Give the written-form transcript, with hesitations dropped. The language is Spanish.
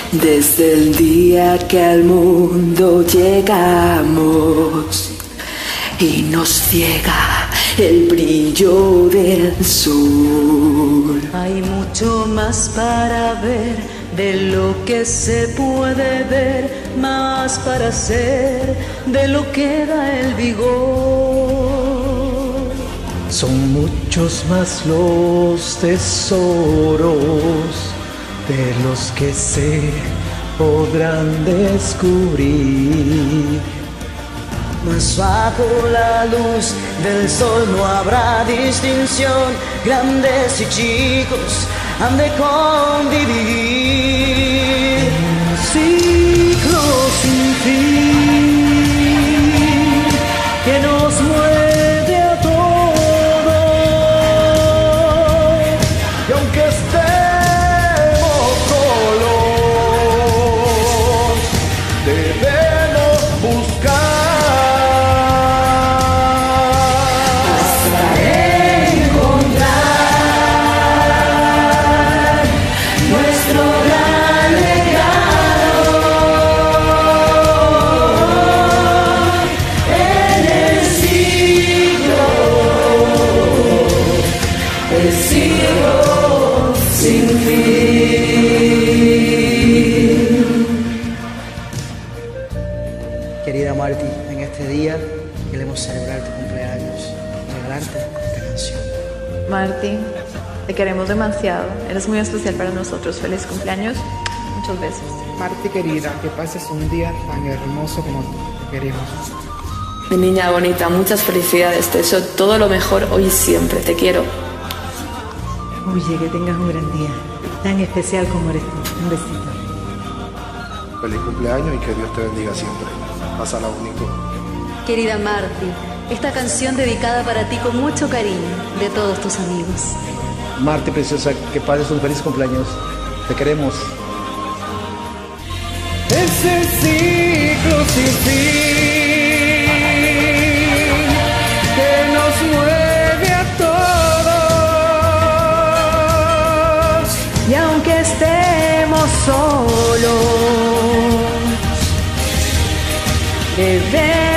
Desde el día que al mundo llegamos y nos ciega el brillo del sol. Hay mucho más para ver de lo que se puede ver, más para hacer de lo que da el vigor. Son muchos más los tesoros de los que se podrán descubrir. Mas bajo la luz del sol no habrá distinción, grandes y chicos han de convivir. Un ciclo sin fin que nos mueve a todos, y aunque estemos solos, debemos buscar sin fin. Querida Marti, en este día queremos celebrar tu cumpleaños, regalarte esta canción. Marti, te queremos demasiado. Eres muy especial para nosotros. Feliz cumpleaños. Muchos besos. Marti querida, que pases un día tan hermoso como tú. Te queremos. Mi niña bonita, muchas felicidades. Te deseo todo lo mejor hoy y siempre. Te quiero. Oye, que tengas un gran día, tan especial como eres tú. Un besito. Feliz cumpleaños y que Dios te bendiga siempre. Pásala bonito. Querida Marti, esta canción dedicada para ti con mucho cariño de todos tus amigos. Marti preciosa, que pases un feliz cumpleaños. Te queremos. Ese ciclo sin fin que nos mueve a todos, Y aunque estemos solos, debemos